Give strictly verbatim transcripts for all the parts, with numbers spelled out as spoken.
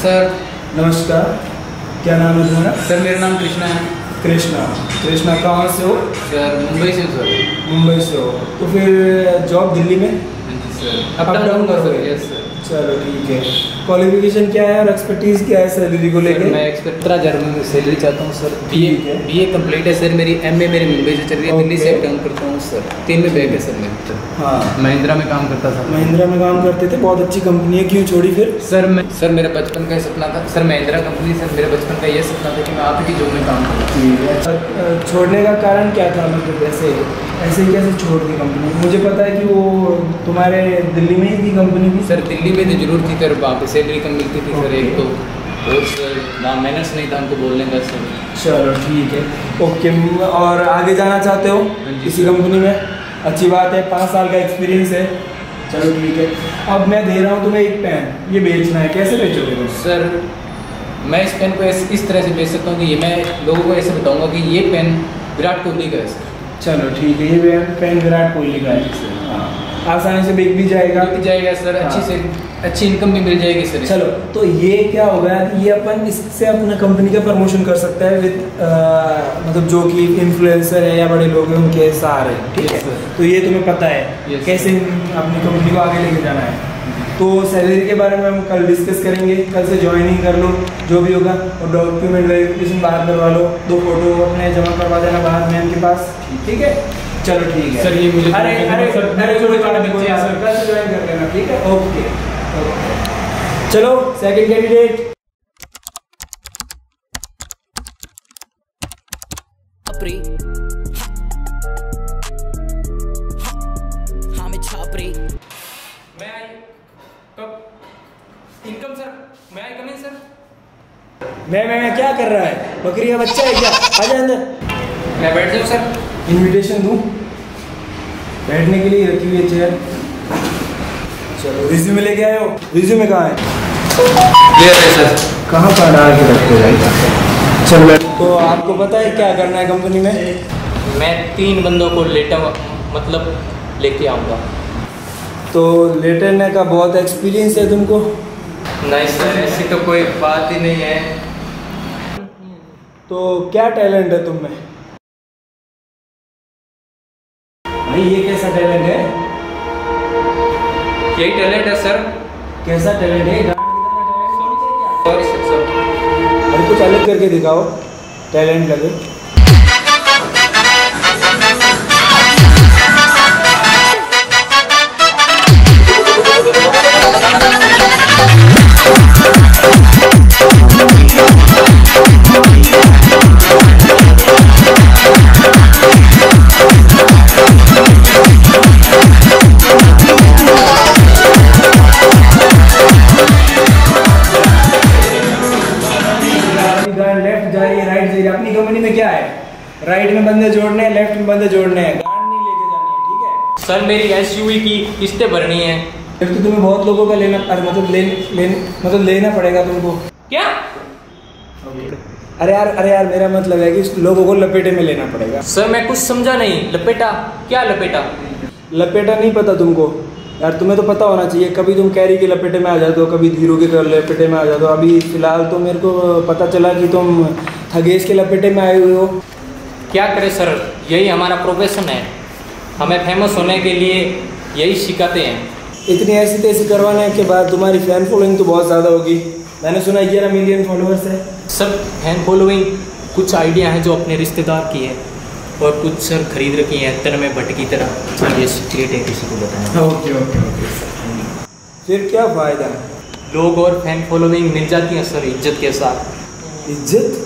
Sir. नमस्कार, क्या नाम है तुम्हारा? सर मेरा नाम कृष्णा है। कृष्णा, कृष्णा कहाँ से हो? सर मुंबई से सर। मुंबई से हो, तो फिर जॉब दिल्ली में? जी सर। अप डाउन करोगे? Yes sir. चलो ठीक है। क्वालिफिकेशन क्या है और एक्सपर्टीज क्या है सैलरी को लेकर? मैं एक्सपेक्ट पंद्रह हज़ार में सैलरी चाहता हूँ sir. B A B A complete है सर मेरी। एम ए मेरी मुंबई से चल रही है, दिल्ली से अप डाउन करता हूँ सर। तीन में बैग है सर मेरे। हाँ, महिंद्रा में काम करता था। महिंद्रा में काम करते थे, बहुत अच्छी कंपनी है, क्यों छोड़ी फिर? सर मैं सर मेरा बचपन का सपना था सर, महिंद्रा कंपनी। सर मेरे बचपन का ये सपना था कि मैं आप ही की जॉब में काम करूँ। छोड़ने का कारण क्या था? मतलब ऐसे ऐसे ही कैसे छोड़ दी कंपनी? मुझे पता है कि वो तुम्हारे दिल्ली में ही थी कंपनी भी। सर दिल्ली में तो जरूर थी सर, वहाँ पे सैलरी कम मिलती थी सर एक तो, और सर ना मैनर्स नहीं था हमको बोलने का सर। चलो ठीक है, ओके। और आगे जाना चाहते हो इसी कंपनी में? अच्छी बात है, पाँच साल का एक्सपीरियंस है। चलो ठीक है। अब मैं दे रहा हूँ तुम्हें एक पेन, ये बेचना है, कैसे बेचोगे तुम? सर मैं इस पेन को इस तरह से बेच सकता हूँ कि ये मैं लोगों को ऐसे बताऊँगा कि ये पेन विराट कोहली का है सर। चलो ठीक है, ये पेन विराट कोहली का है। हाँ, आसानी से बिक भी जाएगा। बिक जाएगा सर। हाँ। अच्छी से अच्छी इनकम भी मिल जाएगी सर। चलो, तो ये क्या होगा कि ये अपन इससे अपना कंपनी का प्रमोशन कर सकता है विद मतलब जो कि इन्फ्लुएंसर है या बड़े लोग हैं उनके सहारे, ठीक है? तो ये तुम्हें पता है कैसे अपनी कंपनी को आगे लेके जाना है। तो सैलरी के बारे में हम कल डिस्कस करेंगे। कल से ज्वाइनिंग कर लो, जो भी होगा, और डॉक्यूमेंट वेरिफिकेशन बाहर करवा लो, दो फोटो अपने जमा करवा देना बाहर मैम के पास, ठीक है? चलो ठीक है सर। ये मुझे अरे अरे सर अरे छोटे छोटे बच्चे हैं सर, कल से ज्वाइन कर लेना, ठीक है? ओके, चलो सेकंड कैंडिडेट। छापरी हाँ मैं छापरी। मैं आई कब इनकम सर, मैं आई कमिंग सर। मैं मैं मैं क्या कर रहा है? बकरी का बच्चा है क्या? आजा अंदर। मैं बैठ जाऊँ सर? इनविटेशन दूँ? बैठने के लिए रखी हुई है चेयर। चलो, रिज्यूमे लेके आए हो? रिज्यूमे कहाँ है? क्लियर है सर। कहाँ पर डाल के रखते हो? चलो, तो आपको पता है क्या करना है कंपनी में? मैं तीन बंदों को लेटा मतलब लेके आऊँगा। तो लेटरने का बहुत एक्सपीरियंस है तुमको? नहीं सर, ऐसी तो कोई बात ही नहीं है। तो क्या टैलेंट है तुम में? भाई ये कैसा टैलेंट है? यही टैलेंट है सर। कैसा टैलेंट है? गाना बजाना टैलेंट है क्या? Sorry sir sir. अरे कुछ अलग करके दिखाओ, टैलेंट लगे। लेफ्ट जा रही है, राइट जा रही है। अपनी कंपनी में क्या है? राइट में बंदे जोड़ने हैं, लेफ्ट में बंदे जोड़ने हैं, गाड़ी नहीं लेके जानी है, ठीक है? सर मेरी एसयूवी की किस्तें भरनी है। फिर तो तुम्हें बहुत लोगों का लेना अरे मतलब ले, ले, मतलब लेना पड़ेगा तुमको। क्या? अरे यार अरे यार मेरा मतलब है कि लोगों को लपेटे में लेना पड़ेगा। सर मैं कुछ समझा नहीं। लपेटा? क्या लपेटा? लपेटा नहीं पता तुमको? यार तुम्हें तो पता होना चाहिए। कभी तुम कैरी के लपेटे में आ जाते हो, कभी धीरू के लपेटे में आ जाते हो। अभी फिलहाल तो मेरे को पता चला कि तुम थगेश के लपेटे में आए हुए हो। क्या करें सर, यही हमारा प्रोफेशन है। हमें फेमस होने के लिए यही सिखाते हैं। इतनी ऐसी तैसी करवाने के बाद तुम्हारी फैन फॉलोइंग तो बहुत ज़्यादा होगी। मैंने सुना ग्यारह मिलियन फॉलोअर्स है। सर फैन फॉलोइंग कुछ आइडिया हैं जो अपने रिश्तेदार की है, और कुछ सर खरीद रखी हैं तरह में भट्ट की तरह। सर ये सीक्रेट है, किसी को बताएं। Okay okay okay. फिर क्या फ़ायदा? लोग और फैन फॉलोइंग मिल जाती हैं सर इज्जत के साथ। इज्जत?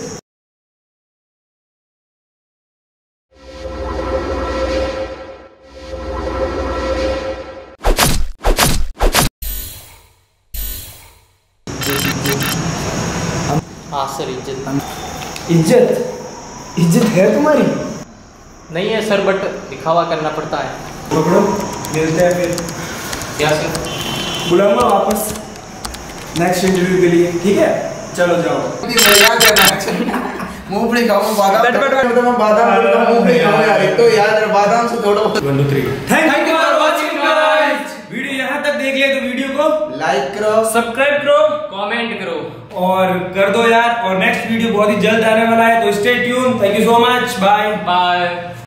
हाँ सर इज्जत। इज्जत इज्जत है तुम्हारी? नहीं है सर, बट दिखावा करना पड़ता है। पकड़ो, मिलते हैं फिर। क्या सर? बुलाऊंगा वापस नेक्स्ट इंटरव्यू के लिए, ठीक है? चलो जाओ। मूंगफली खाओ, बादाम बट बट तो मैं बादाम बोलता हूं, मूंगफली खाओ यार। एक तो यार बादाम से थोड़ा one two three. Thank you for watching guys. Video यहां तक देख लिया तो वीडियो को लाइक करो, सब्सक्राइब करो, कमेंट करो और कर दो यार। और नेक्स्ट वीडियो बहुत ही जल्द आने वाला है, तो stay tune. Thank you so much, bye bye.